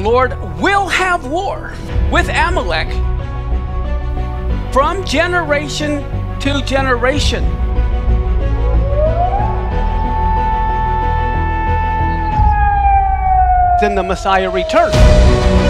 Lord will have war with Amalek from generation to generation. Then the Messiah returns.